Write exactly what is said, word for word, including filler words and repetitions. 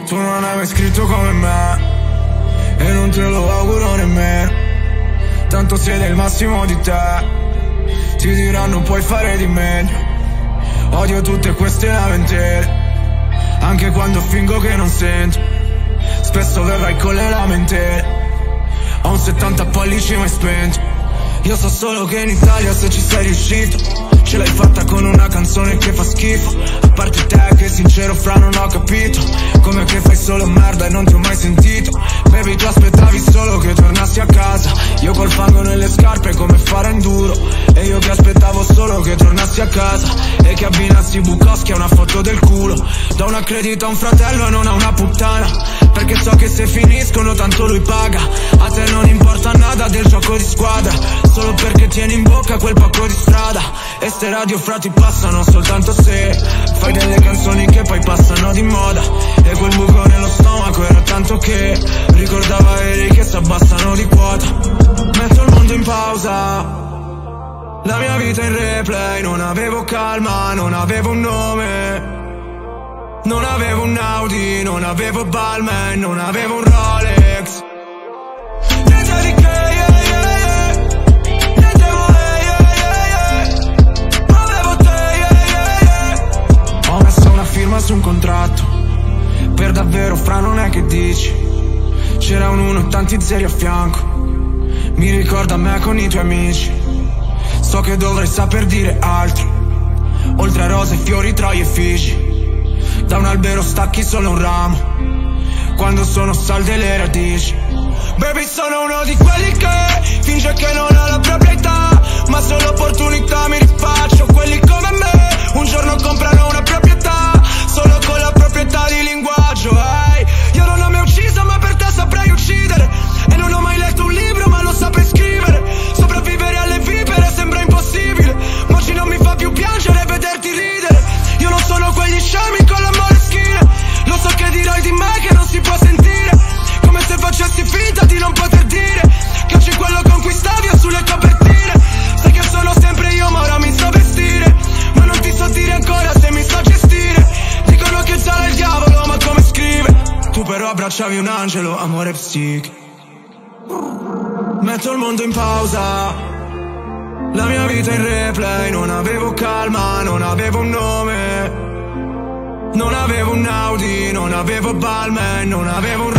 Tu non hai mai scritto come me e non te lo auguro nemmeno. Tanto siete il massimo di te. Ti diranno puoi fare di meglio. Odio tutte queste lamentele, anche quando fingo che non sento. Spesso verrai con le lamentele. Ho un settanta pollici mai spento. Io so solo che in Italia se ci sei riuscito ce l'hai fatta con una canzone che fa schifo. A parte te che sincero fra non ho capito come che fai solo merda e non ti ho mai sentito. Baby tu aspettavi solo che tornassi a casa. Io col fango nelle scarpe come fare enduro. E io che aspettavo solo che tornassi a casa e che abbinassi Bukowski a una foto del culo. Do un accredito a un fratello e non a una puttana, perché so che se finiscono tanto lui paga. A te non importa nada del gioco di squadra, solo perché tieni in bocca quel pacco di strada. E ste radio frati passano soltanto se fai delle canzoni che poi passano di moda. E quel buco nello stomaco era tanto che ricordava aerei che si abbassano di quota. Metto il mondo in pausa, la mia vita in replay. Non avevo calma, non avevo un nome, non avevo un Audi, non avevo Balmain, non avevo un Rolex. Niente di che, yeah, yeah, yeah. Niente male, yeah, yeah, yeah. Avevo te, yeah, yeah, yeah. Ho messo una firma su un contratto, per davvero fra non è che dici. C'era un uno e tanti zeri a fianco, mi ricorda me con i tuoi amici. So che dovrei saper dire altro, oltre a rose, fiori, troie e figi. Da un albero stacchi solo un ramo, quando sono salde le radici. Baby sono uno di quelli che finge che non ha la propria età, ma se ho l'opportunità mi rifaccio. Quelli come me un giorno comprano una proprietà, solo con la proprietà di linguaggio. Hey, io non ho mai ucciso ma per te saprei uccidere. E non ho mai letto un libro ma lo saprei scrivere. Sopravvivere alle vipere sembra impossibile, ma oggi non mi fa più piangere vederti ridere. Io non sono quegli scemi con la moleschina. Lo so che dirai di me che non si può sentire, come se facessi finta di non poter dire che oggi quello conquistavi o sulle copertine. Sai che sono sempre io ma ora mi so vestire, ma non ti so dire ancora se mi so gestire. Dicono che sarà il diavolo ma come scrive. Tu però abbracciavi un angelo, amore psiche. Metto il mondo in pausa, la mia vita in replay. Non avevo calma, non avevo un nome, non avevo un Audi, non avevo Balmain, non avevo un